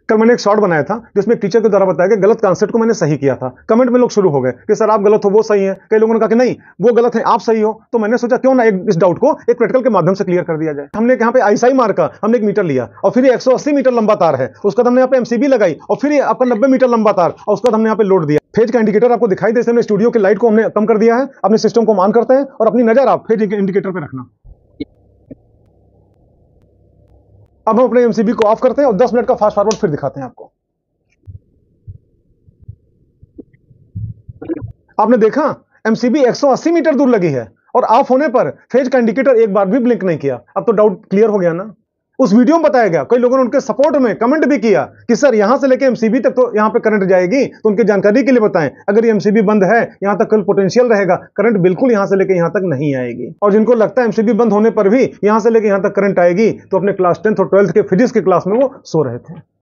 कल मैंने एक शॉर्ट बनाया था जिसमें एक टीचर के द्वारा बताया कि गलत कॉन्सेप्ट को मैंने सही किया था। कमेंट में लोग शुरू हो गए कि सर आप गलत हो, वो सही है। कई लोगों ने कहा कि नहीं वो गलत है, आप सही हो। तो मैंने सोचा क्यों ना इस डाउट को एक प्रैक्टिकल के माध्यम से क्लियर कर दिया जाए। हमने यहाँ पे आईएसआई मार्क का हमने एक मीटर लिया और फिर ये 180 मीटर लंबा तार है, उसका हमने यहाँ पे एमसीबी लगाई और फिर ये आपका 90 मीटर लंबा तार और उसका हमने यहाँ पे लोड दिया। फेज का इंडिकेटर आपको दिखाई दे, हमने स्टूडियो की लाइट को हमने कम कर दिया है। अपने सिस्टम को ऑन करते हैं और अपनी नजर आप फेज इंडिकेटर पे रखना। अब हम अपने एमसीबी को ऑफ करते हैं और 10 मिनट का फास्ट फॉरवर्ड फिर दिखाते हैं आपको। आपने देखा एमसीबी 180 मीटर दूर लगी है और ऑफ होने पर फेज का इंडिकेटर एक बार भी ब्लिंक नहीं किया। अब तो डाउट क्लियर हो गया ना। उस वीडियो में बताया गया, कई लोगों ने उनके सपोर्ट में कमेंट भी किया कि सर यहां से लेके एमसीबी तक तो यहां पे करंट जाएगी, तो उनकी जानकारी के लिए बताएं अगर ये एमसीबी बंद है यहां तक कल पोटेंशियल रहेगा, करंट बिल्कुल यहां से लेके यहां तक नहीं आएगी। और जिनको लगता है एमसीबी बंद होने पर भी यहां से लेके यहां तक करंट आएगी, तो अपने क्लास 10th और 12th के फिजिक्स की क्लास में वो सो रहे थे।